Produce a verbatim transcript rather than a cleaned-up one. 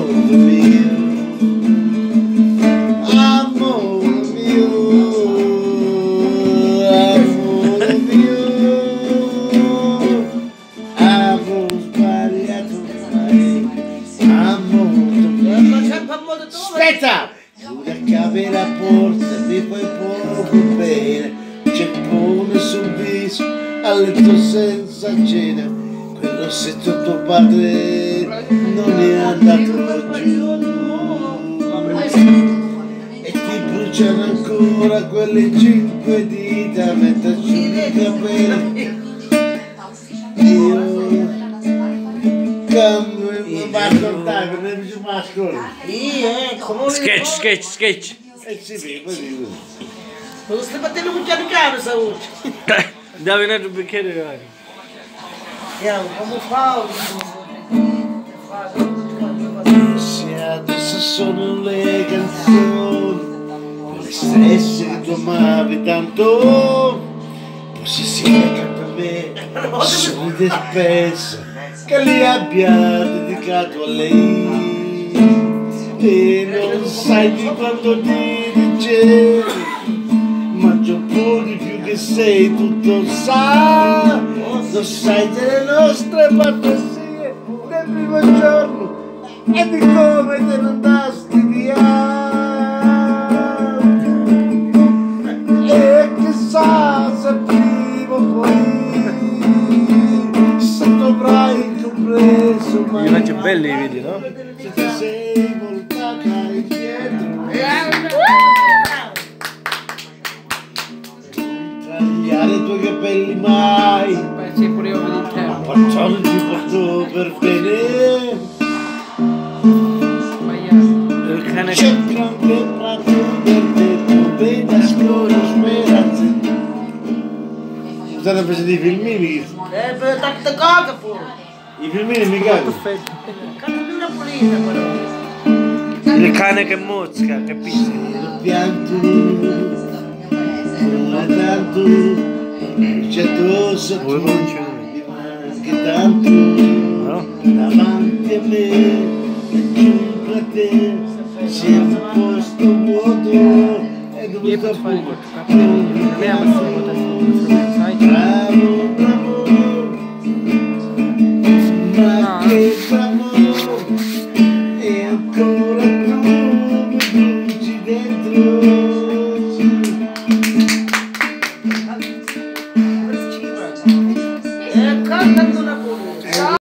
amore mio, amore mio, amore mio, avevo sbagliato mai, amore mio. Aspetta! Chiude a chiave la porta, mi fai proprio bene, c'è pone sul viso, a letto senza cena, quel rossetto tuo padre non è andato giù, e ti bruciano ancora quelle cinque dita mentre asciughi i capelli. Io cambio, va a contare, non mi ma ascolta. Sketch, sketch, sketch. Eh sì, così. Non stai battendo un cucchiaio di cane, Sauccio. Dai, un altro bicchiere di acqua. Andiamo, come fa? Se adesso sono le canzoni, le stesse che tu amavi tanto, forse sia che per me solide spesso che li abbia dedicato a lei. E non sai di quanto ti dicevi, ma c'è un po' di più che sei, tutto sa, lo sai delle nostre fantasie del primo giorno e di come te ne andasti via. E chissà se prima o poi se dovrai compreso mai. Io faccio belli i video, no? Se ti sei voltata indietro tagliare i tuoi capelli mai, Sì, pure io vedo il tempo. perciò non ti porto per bene. Il cane C'è un grande prato verde, tu vedi scuola speranze. State facendo i filmini? Eh, per tante cose pure. I filmini mi cago. Canno una pulita, però. Il cane che mozzica, capisci? Ero pianto, ma tanto, c'è addosso tu, mi manchi tanto, davanti a me, e giù a te, c'è un posto vuoto, e dove sta fuoco. Bravo, bravo, ma che bravo, e ancora tu mi bruci dentro. Eh, cantando